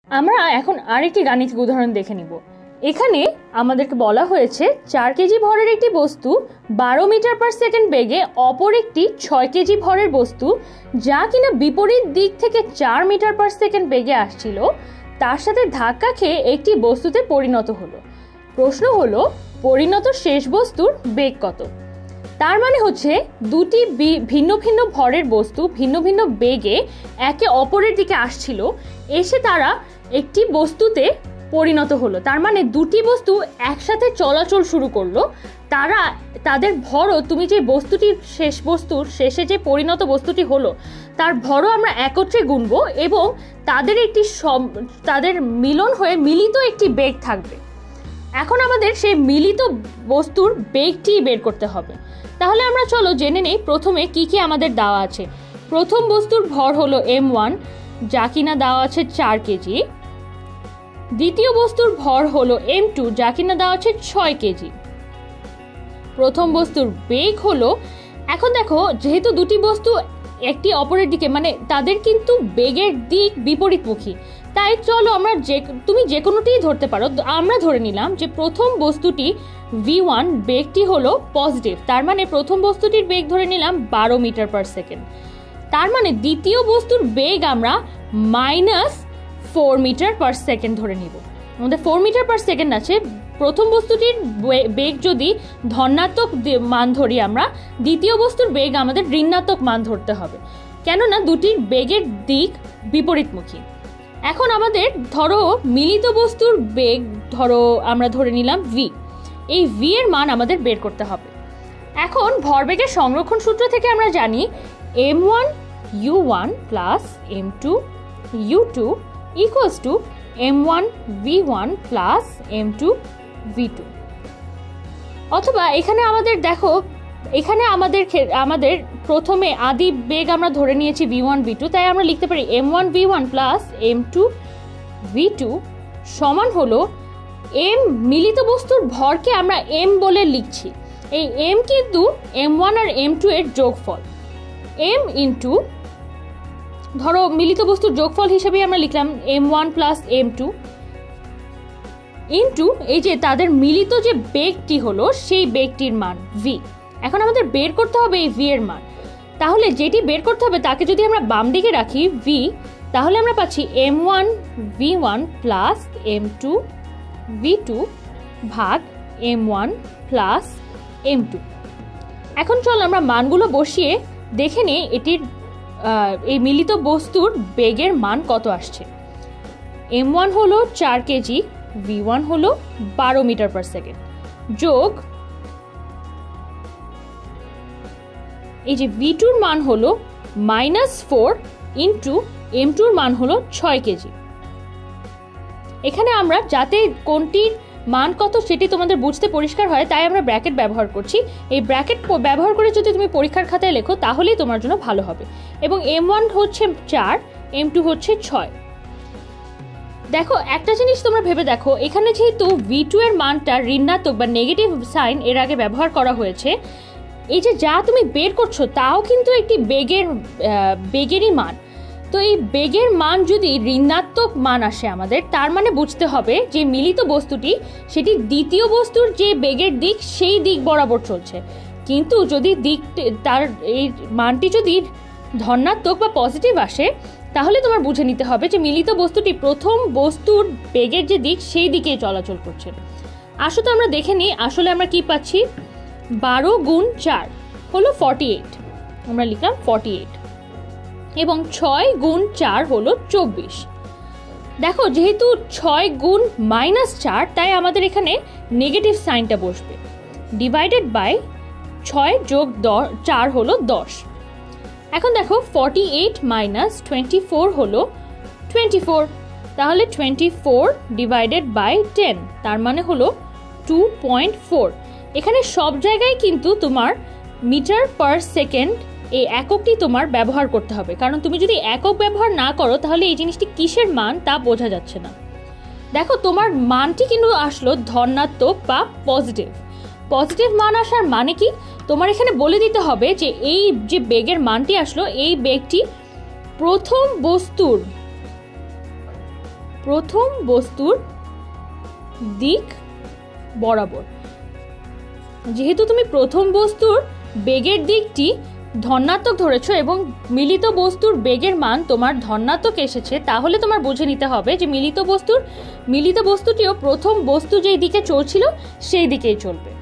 আমরা এখন আরেকটি গাণিতিক উদাহরণ দেখে নিব। এখানে আমাদেরকে বলা হয়েছে 4 কেজি ভরের একটি বস্তু 12 মিটার পার সেকেন্ড বেগে অপর একটি 6 কেজি ভরের বস্তু যা কিনা বিপরীত দিক থেকে 4 মিটার পার সেকেন্ড বেগে আসছিল তার সাথে ধাক্কা খেয়ে একটি বস্তুতে পরিণত হলো। প্রশ্ন হলো পরিণত শেষ বস্তুর বেগ কত। তার মানে হচ্ছে দুটি ভিন্ন ভিন্ন ভরের বস্তু ভিন্ন ভিন্ন বেগে একে অপরের দিকে আসছিল, এসে তারা একটি বস্তুতে পরিণত হলো। তার মানে দুটি বস্তু একসাথে চলাচল শুরু করলো। তাদের ভরও তুমি যে বস্তুটির বস্তুর শেষে যে পরিণত বস্তুটি হলো তার ভরও আমরা একত্রে গুনবো এবং তাদের মিলন হয়ে মিলিত একটি বেগ থাকবে। এখন আমাদের সেই মিলিত বস্তুর বেগটি বের করতে হবে। তাহলে আমরা চলো জেনে নেই প্রথমে কি কি আমাদের দেওয়া আছে। প্রথম বস্তুর ভর হলো m1 যা কিনা দেওয়া আছে 4 কেজি। দ্বিতীয় বস্তুর ভর হলো m2 যা কিনা দেওয়া আছে 6 কেজি। প্রথম বস্তুর বেগ হলো, এখন দেখো যেহেতু দুটি বস্তু একটি অপরের দিকে মানে তাদের কিন্তু বেগের দিক বিপরীতমুখী, তাই চলো আমরা তুমি যে কোনোটিই ধরতে পারো। আমরা ধরে নিলাম যে প্রথম বস্তুটি v1 বেগটি হলো পজিটিভ, তার মানে প্রথম বস্তুটির বেগ ধরে নিলাম 12 মিটার পার সেকেন্ড। তার মানে দ্বিতীয় বস্তুর বেগ আমরা -4 মিটার পার সেকেন্ড ধরে নিব। আমাদের 4 মিটার পার সেকেন্ড আছে। প্রথম বস্তুটির বেগ যদি ধনাত্মক মান ধরি আমরা, দ্বিতীয় বস্তুর বেগ আমাদের ঋণাত্মক মান ধরতে হবে, কেননা দুটির বেগের দিক বিপরীতমুখী। এখন আমাদের ধরো মিলিত বস্তুর বেগ আমরা ধরে নিলাম v। এই v এর মান আমাদের বের করতে হবে। এখন ভরবেগের সংরক্ষণ সূত্র থেকে আমরা জানি m1 u1 plus m2 u2 equals to m1 v1 plus m2 v2। অথবা এখানে আমাদের দেখো, এখানে আমাদের প্রথমে আদি বেগ আমরা ধরে নিয়েছি v1 v2, তাই আমরা লিখতে পারি m1 v1 plus m2 v2 সমান হলো m মিলিত বস্তুর ভরকে আমরা m বলে লিখছি। এই m কিন্তু m1 আর m2 এর যোগফল। m ইন্টু ধরো মিলিত বস্তুর যোগফল হিসেবে আমরা লিখলাম m1 প্লাস m2 ইন্টু এই যে তাদের মিলিত যে বেগটি হলো সেই বেগটির মান v। এখন আমাদের বের করতে হবে এই v এর মান। তাহলে যেটি বের করতে হবে তাকে যদি আমরা বাম দিকে রাখি v, তাহলে আমরা পাচ্ছি m1 v1 plus m2 v2 ভাগ m1 প্লাস m2। এখন চল আমরা মানগুলো বসিয়ে দেখে নিই এটির এই মিলিত বস্তুর বেগের মান কত আসছে। m1 হলো 4 কেজি, v1 হলো 12 মিটার পার সেকেন্ড, যোগ এই যে v2 মান হলো -4 ইন্টু m2 মান হলো 6 কেজি। এখানে আমরা যাতে কোনটির মান কত সেটি তোমাদের বুঝতে পরিষ্কার হয় তাই আমরা ব্র্যাকেট ব্যবহার করছি। এই ব্র্যাকেট ব্যবহার করে যদি তুমি পরীক্ষার খাতায় লেখো তাহলেই তোমার জন্য ভালো হবে। এবং m1 হচ্ছে 4, m2 হচ্ছে 6। দেখো একটা জিনিস তোমরা ভেবে দেখো, এখানে যেহেতু v2 এর মানটা ঋণাত্মক বা নেগেটিভ সাইন এর আগে ব্যবহার করা হয়েছে, এই যে যা তুমি বের করছো তাও কিন্তু একটি বেগেরই মান। তো এই বেগের মান যদি ঋণাত্মক মান আসে আমাদের, তার মানে বুঝতে হবে যে মিলিত বস্তুটি সেটি দ্বিতীয় বস্তুর যে বেগের দিক সেই দিক বরাবর চলছে। কিন্তু যদি তার এই মানটি যদি ধনাত্মক বা পজিটিভ আসে তাহলে তোমার বুঝে নিতে হবে যে মিলিত বস্তুটি প্রথম বস্তুর বেগের যে দিক সেই দিকেই চলাচল করছে। আসো তো আমরা দেখে নিই আসলে আমরা কি পাচ্ছি। 12 গুণ 4 হলো 48, আমরা লিখলাম 48, এবং 6 গুণ 4 হলো 24। দেখো যেহেতু 6 গুণ -4 তাই আমাদের এখানে নেগেটিভ সাইনটা বসবে, ডিভাইডেড বাই 6 যোগ 4 হলো 10। এখন দেখো 48 মাইনাস 24 হলো 24, তাহলে 24 ডিভাইডেড বাই 10 তার মানে হলো 2.4। এখানে সব জায়গায় কিন্তু তোমার মিটার পার সেকেন্ড এই এককটি তোমার ব্যবহার করতে হবে, কারণ তুমি যদি একক ব্যবহার না করো তাহলে এই জিনিসটি কিসের মান তা বোঝা যাচ্ছে না। দেখো তোমার মানটি কিন্তু আসলো ধনাত্মক বা পজিটিভ। পজিটিভ মান আসার মানে কি, তোমার এখানে বলে দিতে হবে যে এই যে বেগের মানটি আসলো এই বেগটি প্রথম বস্তুর প্রথম বস্তুর দিক বরাবর। যেহেতু তুমি প্রথম বস্তুর বেগের দিকটি ধনাত্মক ধরেছো এবং মিলিত বস্তুর বেগের মান তোমার ধনাত্মক এসেছে, তাহলে তোমার বুঝে নিতে হবে যে মিলিত বস্তুটিও প্রথম বস্তু যেই দিকে চলছিল সেই দিকেই চলবে।